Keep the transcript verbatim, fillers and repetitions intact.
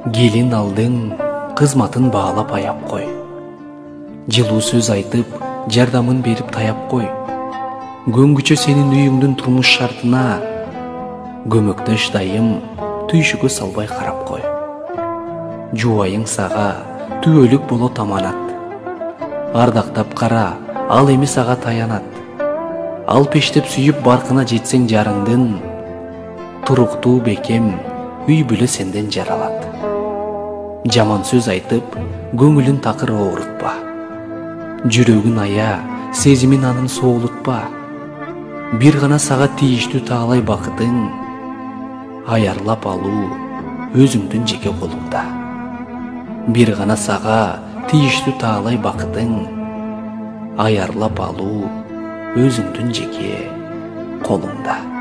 Келин алдың кызматын баалап аяп кой. Жылуу сөз айтып, жардамын берип таяп кой. Көнгүчө сенин үйүңдүн турмуш шартына, көмөктөш дайым түйшүккө салбай карап кой. Жубайың сага түбөлүк болот аманат. Ардактап кара, ал эми сага таянат. Ал пештеп сүйүп баркына жетсең жарыңдын, туруктуу бекем үй бүлө сенден жаралат. Жаман сөз айтып, көңүлүн такыр оорутпа. Жүрөгүн ая, сезимин анын соолутпа. Бир гана сага тийиштүү таалай бакытың, аярлап алуу өзүңдүн жеке колуңда. Бир гана сага тийиштүү таалай бакытың, аярлап алуу өзүңдүн жеке колуңда.